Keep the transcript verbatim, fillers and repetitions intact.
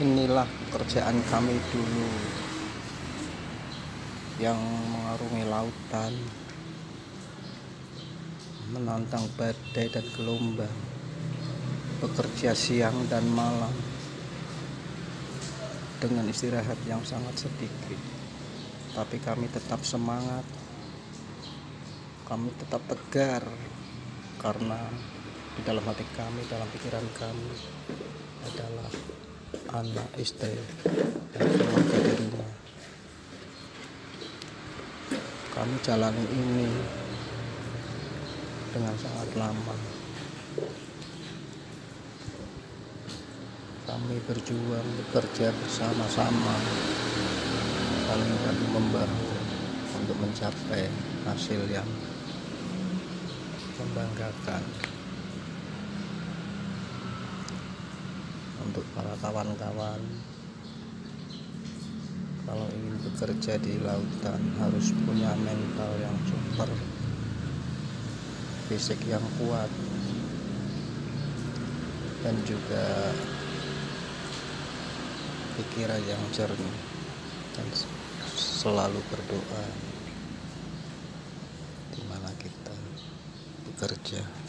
Inilah pekerjaan kami dulu yang mengarungi lautan, menantang badai dan gelombang, bekerja siang dan malam dengan istirahat yang sangat sedikit, tapi kami tetap semangat, kami tetap tegar, karena di dalam hati kami, dalam pikiran kami adalah anak, istri, dan keluarga di rumah. Kami jalani ini dengan sangat lama. Kami berjuang, bekerja bersama-sama, saling bahu membahu untuk mencapai hasil yang membanggakan. Untuk para kawan-kawan, kalau ingin bekerja di lautan harus punya mental yang super, fisik yang kuat, dan juga pikiran yang jernih, dan selalu berdoa di mana kita bekerja.